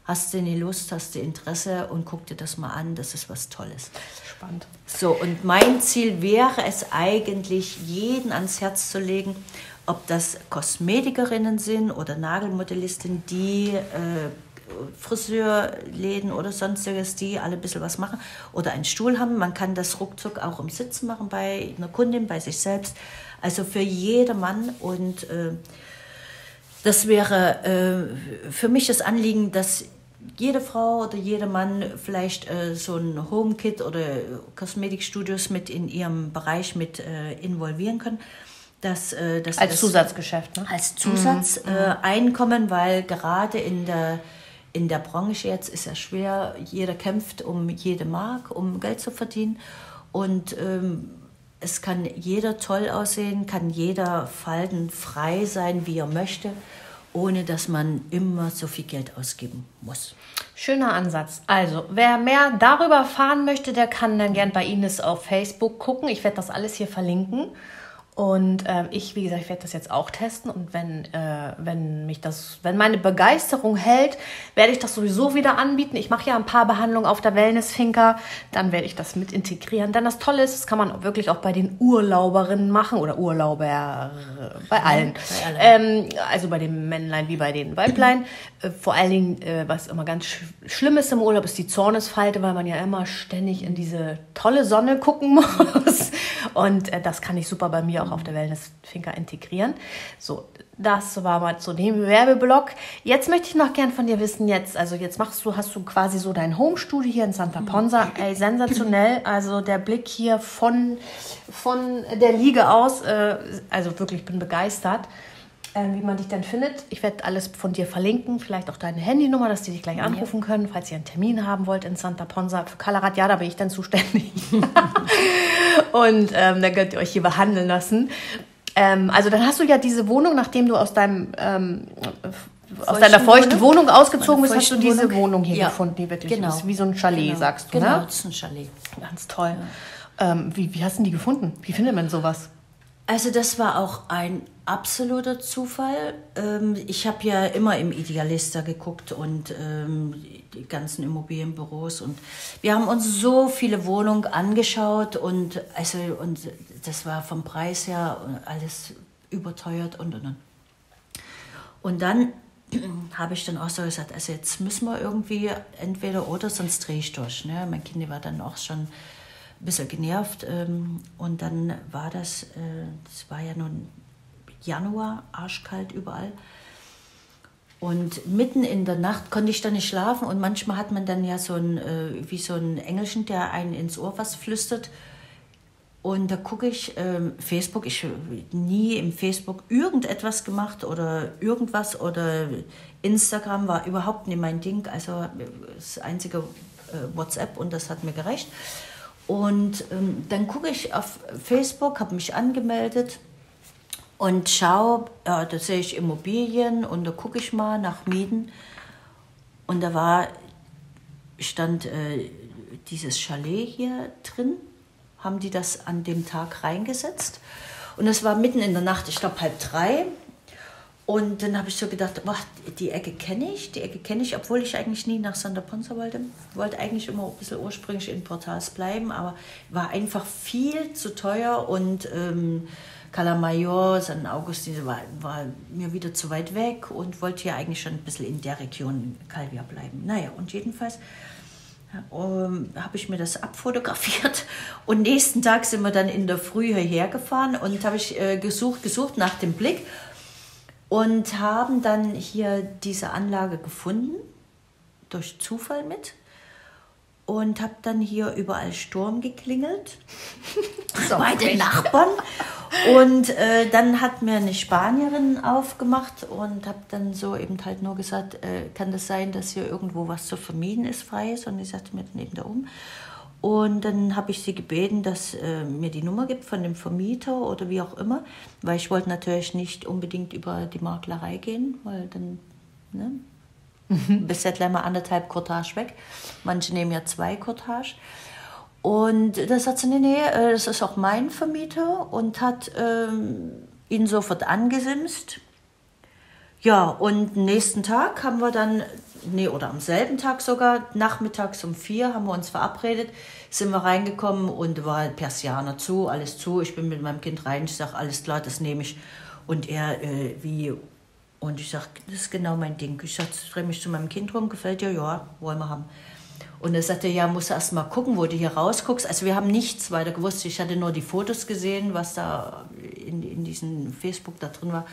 hast du nie Lust, hast du Interesse und guck dir das mal an, das ist was Tolles. Spannend. So, und mein Ziel wäre es eigentlich, jeden ans Herz zu legen, ob das Kosmetikerinnen sind oder Nagelmodellistinnen, die äh, Friseurläden oder sonstiges, die alle ein bisschen was machen oder einen Stuhl haben. Man kann das ruckzuck auch im Sitzen machen bei einer Kundin, bei sich selbst. Also für jedermann. Und äh, das wäre äh, für mich das Anliegen, dass jede Frau oder jeder Mann vielleicht äh, so ein Home-Kit oder Kosmetikstudios mit in ihrem Bereich mit äh, involvieren können. Dass, äh, dass als das Zusatzgeschäft, ne? Als Zusatzeinkommen, mhm. äh, weil gerade in der, in der Branche jetzt ist ja schwer, jeder kämpft um jede Mark, um Geld zu verdienen. Und ähm, es kann jeder toll aussehen, kann jeder faltenfrei sein, wie er möchte, ohne dass man immer so viel Geld ausgeben muss. Schöner Ansatz. Also, wer mehr darüber erfahren möchte, der kann dann gern bei Ines auf Facebook gucken. Ich werde das alles hier verlinken. Und äh, ich, wie gesagt, ich werde das jetzt auch testen. Und wenn, äh, wenn mich das, wenn meine Begeisterung hält, werde ich das sowieso wieder anbieten. Ich mache ja ein paar Behandlungen auf der Wellness-Finca. Dann werde ich das mit integrieren. Denn das Tolle ist, das kann man wirklich auch bei den Urlauberinnen machen oder Urlauber, bei allen. Bei allen. Ähm, also bei den Männlein wie bei den Weiblein. Äh, vor allen Dingen, äh, was immer ganz sch- schlimm ist im Urlaub, ist die Zornesfalte, weil man ja immer ständig in diese tolle Sonne gucken muss. Und äh, das kann ich super bei mir auch auf der Wellness-Finca integrieren. So, das war mal zu dem Werbeblock. Jetzt möchte ich noch gern von dir wissen, jetzt, also jetzt machst du, hast du quasi so dein Home-Studio hier in Santa Ponsa. Ey, sensationell. Also der Blick hier von, von der Liege aus, äh, also wirklich, ich bin begeistert. Ähm, wie man dich dann findet. Ich werde alles von dir verlinken, vielleicht auch deine Handynummer, dass die dich gleich anrufen können, falls ihr einen Termin haben wollt in Santa Ponsa. Für Kalarat, ja, da bin ich dann zuständig. Und ähm, dann könnt ihr euch hier behandeln lassen. Ähm, also dann hast du ja diese Wohnung, nachdem du aus deinem ähm, aus deiner feuchten Wohnung, Wohnung ausgezogen bist, hast du diese Wohnung, Wohnung hier ja. gefunden, die wirklich genau. ist wie so ein Chalet, genau. sagst du, genau, ne? Das ist ein Chalet. Ganz toll. Ja. Ähm, wie, wie hast du die gefunden? Wie findet man sowas? Also das war auch ein absoluter Zufall. Ich habe ja immer im Idealista geguckt und die ganzen Immobilienbüros und wir haben uns so viele Wohnungen angeschaut und also und das war vom Preis her alles überteuert und und und. Und dann habe ich dann auch so gesagt, also jetzt müssen wir irgendwie entweder oder, sonst drehe ich durch. Ne? Mein Kind war dann auch schon ein bisschen genervt und dann war das, das war ja nun Januar, arschkalt überall und mitten in der Nacht konnte ich dann nicht schlafen und manchmal hat man dann ja so ein, wie so ein Engelchen, der einen ins Ohr was flüstert und da gucke ich Facebook, ich habe nie im Facebook irgendetwas gemacht oder irgendwas oder Instagram war überhaupt nicht mein Ding, also das einzige WhatsApp und das hat mir gereicht. Und ähm, dann gucke ich auf Facebook, habe mich angemeldet und schaue, ja, da sehe ich Immobilien und da gucke ich mal nach Mieten. Und da war, stand äh, dieses Chalet hier drin, haben die das an dem Tag reingesetzt. Und es war mitten in der Nacht, ich glaube halb drei. Und dann habe ich so gedacht, boah, die Ecke kenne ich, die Ecke kenne ich, obwohl ich eigentlich nie nach Santa Ponsa wollte. Ich wollte eigentlich immer ein bisschen ursprünglich in Portals bleiben, aber war einfach viel zu teuer und ähm, Cala Mayor, San Agustin war, war mir wieder zu weit weg und wollte ja eigentlich schon ein bisschen in der Region Calvia bleiben. Naja, und jedenfalls ähm, habe ich mir das abfotografiert und nächsten Tag sind wir dann in der Früh hierher gefahren und habe ich äh, gesucht, gesucht nach dem Blick. Und haben dann hier diese Anlage gefunden, durch Zufall mit. Und habe dann hier überall Sturm geklingelt, so bei den Nachbarn. Und äh, dann hat mir eine Spanierin aufgemacht und habe dann so eben halt nur gesagt, äh, kann das sein, dass hier irgendwo was zu vermieten ist, frei ist? Und die sagte mir dann eben da oben. Und dann habe ich sie gebeten, dass äh, mir die Nummer gibt von dem Vermieter oder wie auch immer, weil ich wollte natürlich nicht unbedingt über die Maklerei gehen, weil dann ne, mhm. bist ja gleich mal anderthalb Cottage weg. Manche nehmen ja zwei Cottage. Und da sagt sie, nee, nee, das ist auch mein Vermieter und hat ähm, ihn sofort angesimst. Ja, und nächsten Tag haben wir dann nee, oder am selben Tag sogar, nachmittags um vier haben wir uns verabredet, sind wir reingekommen und war Persianer zu, alles zu. Ich bin mit meinem Kind rein, ich sage, alles klar, das nehme ich. Und er, äh, wie, und ich sage, das ist genau mein Ding. Ich sage, drehe mich zu meinem Kind rum, gefällt dir? Ja, wollen wir haben. Und er sagte, ja, musst du erst mal gucken, wo du hier rausguckst. Also wir haben nichts weiter gewusst. Ich hatte nur die Fotos gesehen, was da in, in diesem Facebook da drin war.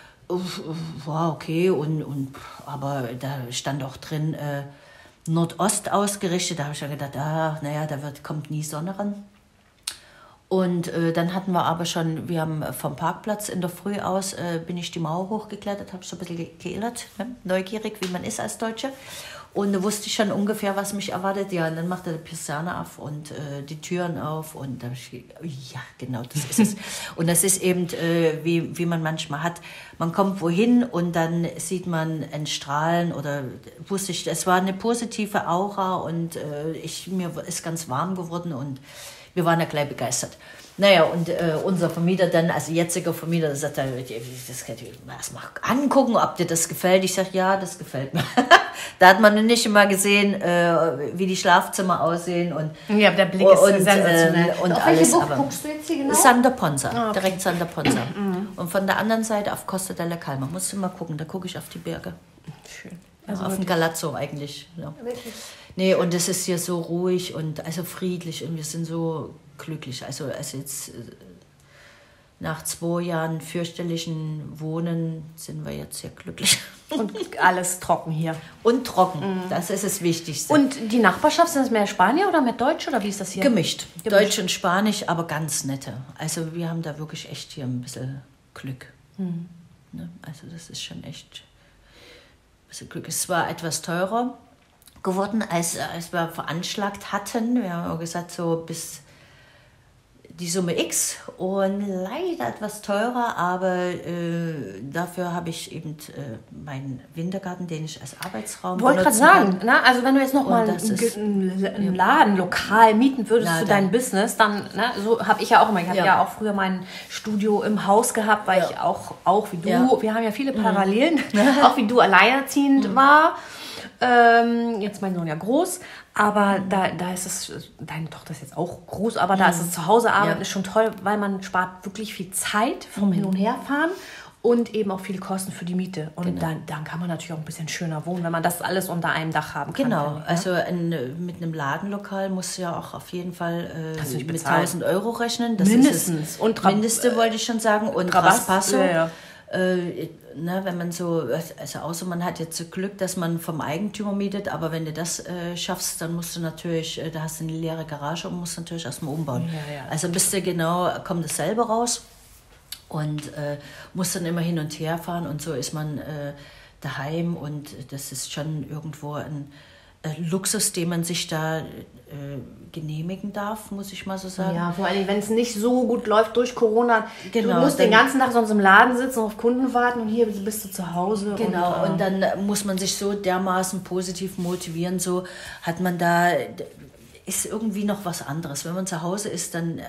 War okay, und, und, aber da stand auch drin, äh, Nordost ausgerichtet. Da habe ich ja gedacht, ah, naja, da wird, kommt nie Sonne ran. Und äh, dann hatten wir aber schon, wir haben vom Parkplatz in der Früh aus, äh, bin ich die Mauer hochgeklettert, habe so ein bisschen geehlert, ne? Neugierig, wie man ist als Deutsche. Und da wusste ich schon ungefähr, was mich erwartet. Ja, und dann macht er die Pirsane auf und äh, die Türen auf. Und da habe ich gedacht, ja, genau, das ist es. Und das ist eben, äh, wie, wie man manchmal hat. Man kommt wohin und dann sieht man ein Strahlen oder wusste ich, es war eine positive Aura und äh, ich, mir ist ganz warm geworden und wir waren ja gleich begeistert. Naja, und äh, unser Vermieter dann, also jetziger Vermieter, sagt dann, das kann ich erst mal angucken, ob dir das gefällt. Ich sage, ja, das gefällt mir. Da hat man nicht immer gesehen, äh, wie die Schlafzimmer aussehen. Und, ja, der Blick ist und, sensationell. Äh, und auf alles. welche Bucht guckst du jetzt hier genau? Sander Ponza, oh, okay. Direkt Sander Ponza. Und von der anderen Seite auf Costa della Calma. Musst du mal gucken, da gucke ich auf die Berge. Schön. Also auf den Galazzo eigentlich. Ja. Wirklich? Nee, und es ist hier so ruhig und also friedlich und wir sind so glücklich. Also, also jetzt nach zwei Jahren fürchterlichen Wohnen sind wir jetzt sehr glücklich. Und alles trocken hier. Und trocken, mhm. Das ist das Wichtigste. Und die Nachbarschaft, sind das mehr Spanier oder mehr Deutsch oder wie ist das hier? Gemischt. Gemischt. Deutsch und Spanisch, aber ganz nette. Also wir haben da wirklich echt hier ein bisschen Glück. Mhm. Ne? Also das ist schon echt ein bisschen Glück. Es war etwas teurer geworden, als, als wir veranschlagt hatten. Wir haben auch gesagt, so bis die Summe X und leider etwas teurer, aber äh, dafür habe ich eben äh, meinen Wintergarten, den ich als Arbeitsraum wollte gerade sagen, ne? Also wenn du jetzt noch mal ist, ein, ein Laden lokal mieten würdest na, für dein Business, dann, ne, so habe ich ja auch immer, ich habe ja. ja auch früher mein Studio im Haus gehabt, weil ja. ich auch, auch wie du, ja. wir haben ja viele Parallelen, mhm. auch wie du alleinerziehend mhm. war. Ähm, jetzt mein Sohn ja groß, aber mhm. da, da ist es, deine Tochter ist jetzt auch groß, aber mhm. da ist es zu Hause arbeiten, ja. ist schon toll, weil man spart wirklich viel Zeit vom mhm. Hin- und Herfahren und eben auch viele Kosten für die Miete. Und genau. dann, dann kann man natürlich auch ein bisschen schöner wohnen, wenn man das alles unter einem Dach haben kann. Genau, ich, also in, mit einem Ladenlokal musst du ja auch auf jeden Fall äh, mit tausend Euro rechnen. Das mindestens. Ist das und Mindeste wollte ich schon sagen. Und Traspasso. Ja, ja. Äh, ne, wenn man so, also außer man hat jetzt so Glück, dass man vom Eigentümer mietet, aber wenn du das äh, schaffst, dann musst du natürlich, äh, da hast du eine leere Garage und musst natürlich erstmal umbauen. Ja, ja. Also bist du genau, kommt das selber raus und äh, musst dann immer hin und her fahren und so ist man äh, daheim und das ist schon irgendwo ein äh, Luxus, den man sich da äh, genehmigen darf, muss ich mal so sagen. Ja, vor allem, wenn es nicht so gut läuft durch Corona, genau, du musst den ganzen Tag sonst im Laden sitzen und auf Kunden warten und hier bist du zu Hause. Genau, und, und dann muss man sich so dermaßen positiv motivieren, so hat man da, ist irgendwie noch was anderes. Wenn man zu Hause ist, dann,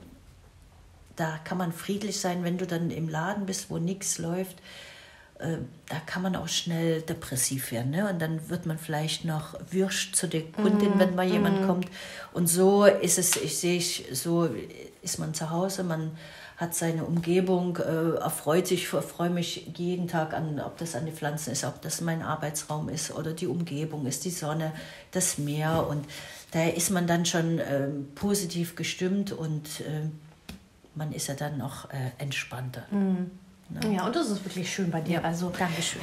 da kann man friedlich sein, wenn du dann im Laden bist, wo nichts läuft. Da kann man auch schnell depressiv werden, ne? Und dann wird man vielleicht noch würsch zu der Kundin, mm, wenn mal jemand mm. kommt. Und so ist es, ich sehe, so ist man zu Hause, man hat seine Umgebung, äh, erfreut sich, erfreue mich jeden Tag an, ob das an die Pflanzen ist, ob das mein Arbeitsraum ist oder die Umgebung ist, die Sonne, das Meer. Und da ist man dann schon äh, positiv gestimmt und äh, man ist ja dann auch äh, entspannter. Mm. Ja, und das ist wirklich schön bei dir. Ja, also Dankeschön.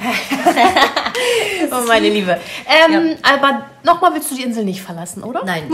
Oh, meine Liebe. Ähm, ja. Aber nochmal willst du die Insel nicht verlassen, oder? Nein.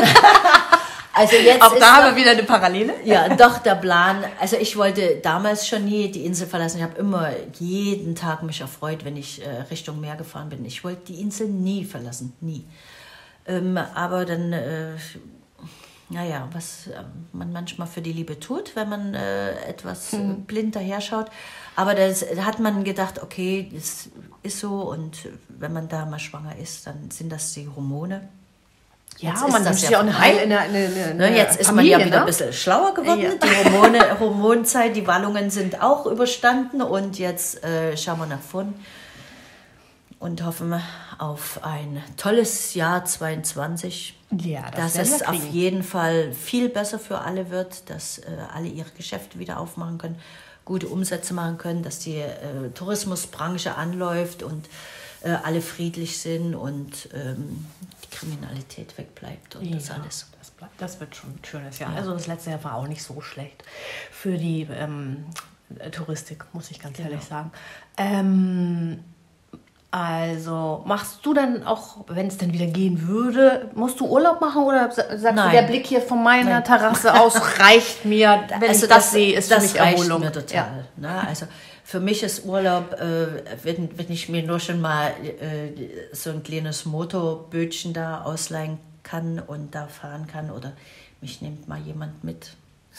Also jetzt auch da haben wir wieder eine Parallele. Ja, doch, der Plan. Also ich wollte damals schon nie die Insel verlassen. Ich habe immer jeden Tag mich erfreut, wenn ich äh, Richtung Meer gefahren bin. Ich wollte die Insel nie verlassen, nie. Ähm, aber dann... Äh, Naja, was man manchmal für die Liebe tut, wenn man äh, etwas hm. blind daher schaut. Aber das hat man gedacht, okay, das ist so. Und wenn man da mal schwanger ist, dann sind das die Hormone. Ja, jetzt man ist ja auch eine Heil in der, eine, eine ne, Jetzt ist Familie, man ja wieder ne? ein bisschen schlauer geworden. Ja. Die Hormone, Hormonzeit, die Wallungen sind auch überstanden. Und jetzt äh, schauen wir nach vorn. und hoffen auf ein tolles Jahr zweiundzwanzig. Ja, das dass es wir auf jeden Fall viel besser für alle wird, dass äh, alle ihre Geschäfte wieder aufmachen können, gute Umsätze machen können, dass die äh, Tourismusbranche anläuft und äh, alle friedlich sind und ähm, die Kriminalität wegbleibt und ja, das alles. Das, bleibt, das wird schon ein schönes Jahr. Ja. Also das letzte Jahr war auch nicht so schlecht für die ähm, Touristik, muss ich ganz genau. ehrlich sagen. Ähm, Also machst du dann auch, wenn es dann wieder gehen würde, musst du Urlaub machen oder sagst Nein. du, der Blick hier von meiner Nein. Terrasse aus reicht mir, wenn also ich das, das sehe, ist das für mich Erholung. Mir total. Ja. Ne? Also für mich ist Urlaub, äh, wenn, wenn ich mir nur schon mal äh, so ein kleines Motorbötchen da ausleihen kann und da fahren kann oder mich nimmt mal jemand mit.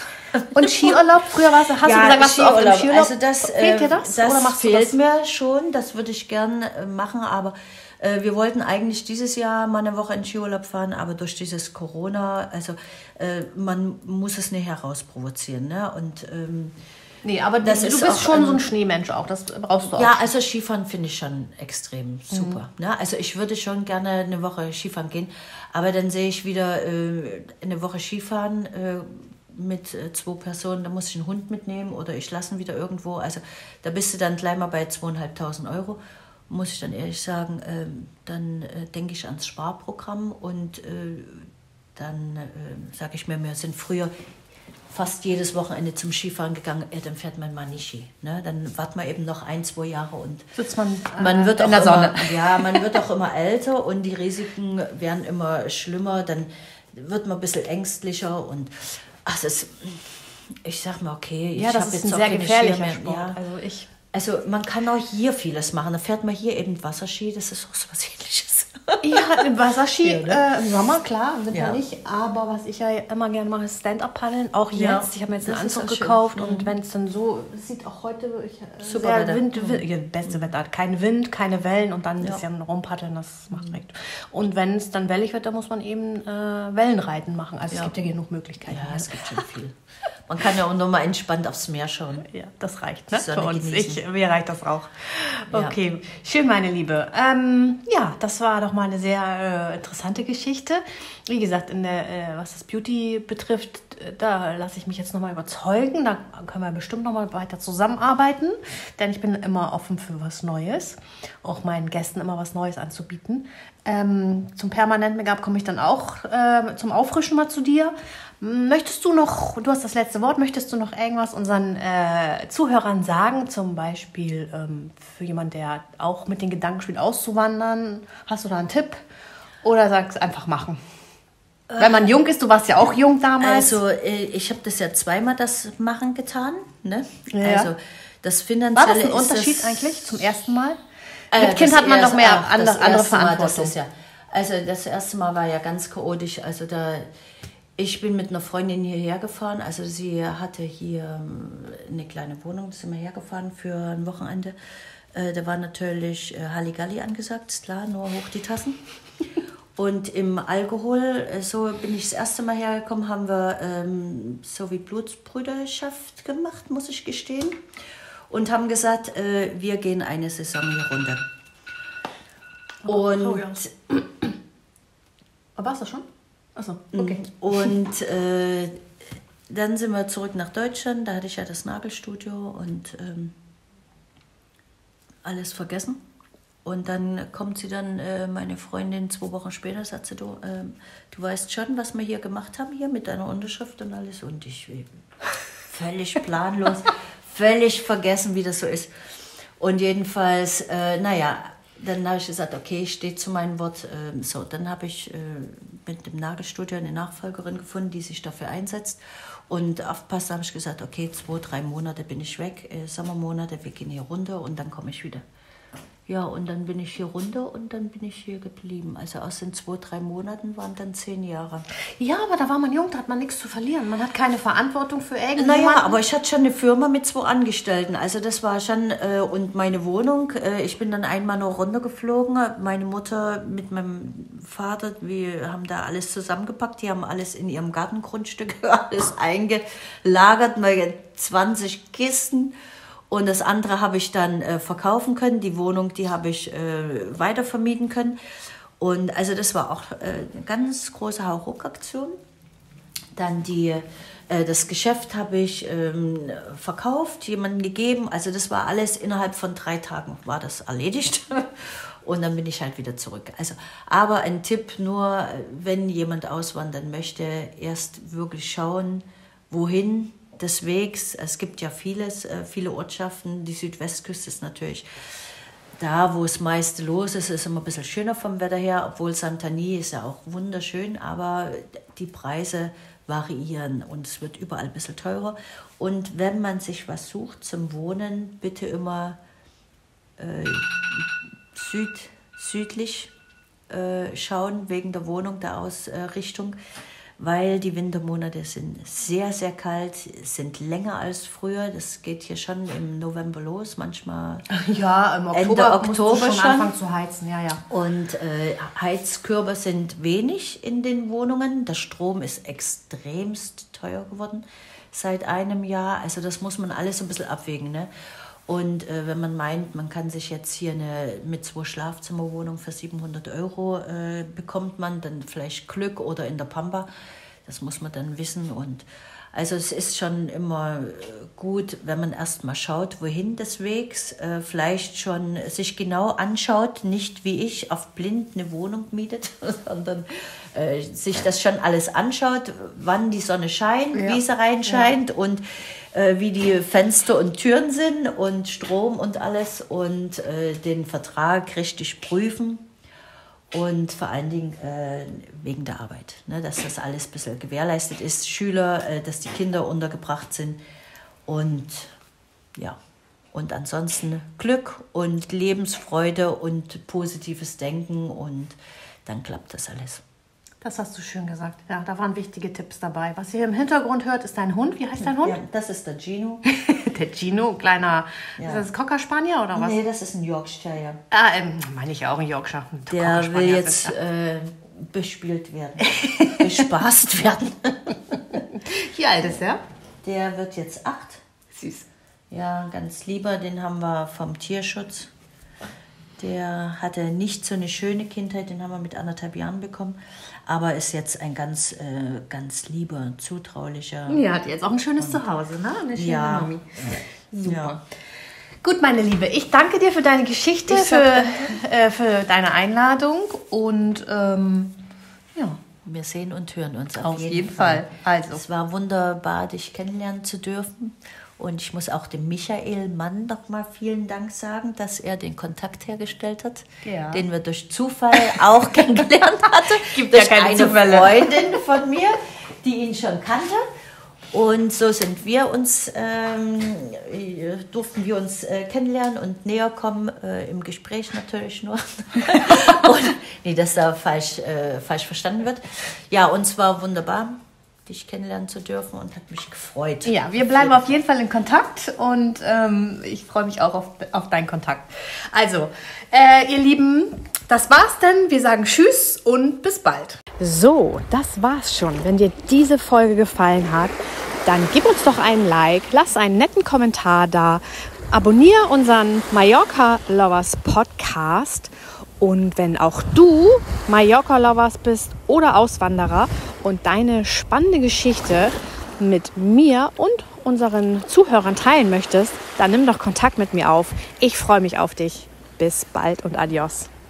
Und Skiurlaub, früher warst du, hast ja, du gesagt, was du auf dem Skiurlaub, also das, fehlt dir das? Das oder machst fehlt du das? mir schon, das würde ich gern machen, aber äh, wir wollten eigentlich dieses Jahr mal eine Woche in Skiurlaub fahren, aber durch dieses Corona, also äh, man muss es nicht herausprovozieren, ne? Und ähm, nee, aber das du ist bist schon ein, so ein Schneemensch auch, das brauchst du auch. Ja, also Skifahren finde ich schon extrem super. Mhm. Ne? Also ich würde schon gerne eine Woche Skifahren gehen, aber dann sehe ich wieder äh, eine Woche Skifahren äh, mit äh, zwei Personen, da muss ich einen Hund mitnehmen oder ich lasse ihn wieder irgendwo. Also da bist du dann gleich mal bei zweieinhalbtausend Euro. Muss ich dann ehrlich sagen, äh, dann äh, denke ich ans Sparprogramm und äh, dann äh, sage ich mir, wir sind früher fast jedes Wochenende zum Skifahren gegangen, ja, dann fährt man mal nicht Ski. Ne? Dann wartet man eben noch ein, zwei Jahre und sitzt man, äh, man wird in auch der Sonne. Immer, ja, man wird auch immer älter und die Risiken werden immer schlimmer, dann wird man ein bisschen ängstlicher und ach, das ist, ich sag mal, okay, ich ja, das habe ist jetzt ein sehr gefährlicher mehr, Sport. Ja. Also ich Also man kann auch hier vieles machen. Da fährt man hier eben Wasserski, das ist auch so was Ähnliches. Ja, im Wasserski, ja, ne? äh, im Sommer, klar, im Winter ja. nicht. Aber was ich ja immer gerne mache, ist Stand-Up-Paddeln. Auch jetzt. Ja. Ich habe mir jetzt einen das Anzug gekauft. schön. Und wenn es dann so, es sieht auch heute ich, super sehr Wetter. Wind, Wind, ja, beste Wetter. Kein Wind, keine Wellen und dann ein ja. bisschen rumpaddeln, das macht direkt. Und wenn es dann wellig wird, dann muss man eben äh, Wellenreiten machen. Also ja. es gibt ja genug Möglichkeiten. Ja, es gibt schon viel. Man kann ja auch nur mal entspannt aufs Meer schauen. Ja, das reicht ne? Für uns. Ich, mir reicht das auch. Ja. Okay, schön, meine Liebe. Ähm, ja, das war doch mal eine sehr äh, interessante Geschichte. Wie gesagt, in der, äh, was das Beauty betrifft, da lasse ich mich jetzt nochmal überzeugen. Da können wir bestimmt nochmal weiter zusammenarbeiten, denn ich bin immer offen für was Neues, auch meinen Gästen immer was Neues anzubieten. Ähm, zum Permanent-Make-up komme ich dann auch äh, zum Auffrischen mal zu dir. Möchtest du noch, du hast das letzte Wort, möchtest du noch irgendwas unseren äh, Zuhörern sagen? Zum Beispiel ähm, für jemanden, der auch mit den Gedanken spielt, auszuwandern. Hast du da einen Tipp? Oder sagst einfach machen? Äh, Wenn man jung ist, du warst ja auch jung damals. Also ich habe das ja zweimal das Machen getan. Ne? Ja. Also das Finanzielle War das ein Unterschied das, eigentlich zum ersten Mal? Äh, Mit Kind hat man noch mehr ach, andere, andere Verantwortung. Mal, das ist ja, also das erste Mal war ja ganz chaotisch. Also da, ich bin mit einer Freundin hierher gefahren. Also sie hatte hier eine kleine Wohnung, da sind wir hergefahren für ein Wochenende. Äh, da war natürlich äh, Halligalli angesagt, ist klar, nur hoch die Tassen. Und im Alkohol, äh, so bin ich das erste Mal hergekommen, haben wir ähm, so wie Blutsbrüderschaft gemacht, muss ich gestehen. Und haben gesagt, äh, wir gehen eine Saison hier runter. Und oh, ja. Aber warst du schon? Achso, okay. Und äh, dann sind wir zurück nach Deutschland, da hatte ich ja das Nagelstudio und ähm, alles vergessen. Und dann kommt sie dann, äh, meine Freundin, zwei Wochen später, sagt sie, du, äh, du weißt schon, was wir hier gemacht haben, hier mit deiner Unterschrift und alles. Und ich äh, völlig planlos, völlig vergessen, wie das so ist. Und jedenfalls, äh, naja, dann habe ich gesagt, okay, ich stehe zu meinem Wort. Ähm, so, dann habe ich äh, mit dem Nagelstudio eine Nachfolgerin gefunden, die sich dafür einsetzt. Und aufpasst, habe ich gesagt, okay, zwei, drei Monate bin ich weg, äh, Sommermonate, wir gehen hier runter und dann komme ich wieder. Ja, und dann bin ich hier runter und dann bin ich hier geblieben. Also aus den zwei, drei Monaten waren dann zehn Jahre. Ja, aber da war man jung, da hat man nichts zu verlieren. Man hat keine Verantwortung für irgendjemanden. Naja, aber ich hatte schon eine Firma mit zwei Angestellten. Also das war schon, äh, und meine Wohnung, äh, ich bin dann einmal noch runtergeflogen. Meine Mutter mit meinem Vater, wir haben da alles zusammengepackt. Die haben alles in ihrem Gartengrundstück, alles eingelagert, mal zwanzig Kisten. Und das andere habe ich dann äh, verkaufen können. Die Wohnung, die habe ich äh, weiter vermieten können. Und also das war auch äh, eine ganz große Hauruck-Aktion. Dann die, äh, das Geschäft habe ich ähm, verkauft, jemandem gegeben. Also das war alles innerhalb von drei Tagen war das erledigt. Und dann bin ich halt wieder zurück. Also, aber ein Tipp nur, wenn jemand auswandern möchte, erst wirklich schauen, wohin des Wegs. Es gibt ja vieles, viele Ortschaften. Die Südwestküste ist natürlich da, wo es meist los ist. Ist immer ein bisschen schöner vom Wetter her, obwohl Santani ist ja auch wunderschön, aber die Preise variieren und es wird überall ein bisschen teurer. Und wenn man sich was sucht zum Wohnen, bitte immer äh, süd, südlich äh, schauen, wegen der Wohnung, der Ausrichtung, weil die Wintermonate sind sehr, sehr kalt, sind länger als früher. Das geht hier schon im November los, manchmal ja, im Oktober, Ende Oktober schon, schon anfangen zu heizen. Ja, ja. Und äh, Heizkörper sind wenig in den Wohnungen. Der Strom ist extremst teuer geworden seit einem Jahr. Also das muss man alles so ein bisschen abwägen, ne? Und äh, wenn man meint, man kann sich jetzt hier eine mit zwei Schlafzimmerwohnung für siebenhundert Euro äh, bekommt man dann vielleicht Glück oder in der Pampa, das muss man dann wissen. Und also es ist schon immer gut, wenn man erst mal schaut, wohin des Wegs, äh, vielleicht schon sich genau anschaut, nicht wie ich auf blind eine Wohnung mietet, sondern äh, sich das schon alles anschaut, wann die Sonne scheint, ja. wie sie reinscheint ja. und äh, wie die Fenster und Türen sind und Strom und alles und äh, den Vertrag richtig prüfen. Und vor allen Dingen äh, wegen der Arbeit, ne, dass das alles ein bisschen gewährleistet ist, Schüler, äh, dass die Kinder untergebracht sind und ja, und ansonsten Glück und Lebensfreude und positives Denken und dann klappt das alles. Das hast du schön gesagt. Ja, da waren wichtige Tipps dabei. Was ihr im Hintergrund hört, ist dein Hund. Wie heißt dein Hund? Ja, das ist der Gino. Der Gino, kleiner, ja. Ist das Cocker Spaniel oder was? Nee, das ist ein Yorkshire. Ah, ähm, meine ich auch, ein Yorkshire. Der will jetzt äh, bespielt werden, bespaßt werden. Wie alt ist der? Der wird jetzt acht. Süß. Ja, ganz lieber, den haben wir vom Tierschutz. Der hatte nicht so eine schöne Kindheit, den haben wir mit anderthalb Jahren bekommen, aber ist jetzt ein ganz, äh, ganz lieber, zutraulicher. Ja, hat jetzt auch ein schönes Zuhause, ne? Eine schöne ja. Mami. Super. Ja. Gut, meine Liebe, ich danke dir für deine Geschichte, für, äh, für deine Einladung und ähm, ja. Wir sehen und hören uns auf, auf jeden, jeden Fall. Fall. Also. Es war wunderbar, dich kennenlernen zu dürfen. Und ich muss auch dem Michael Mann noch mal vielen Dank sagen, dass er den Kontakt hergestellt hat, ja. den wir durch Zufall auch kennengelernt hatten. Gibt durch ja keine eine Zufälle. Freundin von mir, die ihn schon kannte. Und so sind wir uns, ähm, durften wir uns äh, kennenlernen und näher kommen, äh, im Gespräch natürlich nur. und, nee, dass da falsch, äh, falsch verstanden wird. Ja, und es war wunderbar, dich kennenlernen zu dürfen und hat mich gefreut. Ja, wir bleiben auf jeden Fall in Kontakt und ähm, ich freue mich auch auf, auf deinen Kontakt. Also, äh, ihr Lieben, das war's denn. Wir sagen Tschüss und bis bald. So, das war's schon. Wenn dir diese Folge gefallen hat, dann gib uns doch einen Like, lass einen netten Kommentar da, abonniere unseren Mallorca Lovers Podcast. Und wenn auch du Mallorca Lovers bist oder Auswanderer und deine spannende Geschichte mit mir und unseren Zuhörern teilen möchtest, dann nimm doch Kontakt mit mir auf. Ich freue mich auf dich. Bis bald und adios.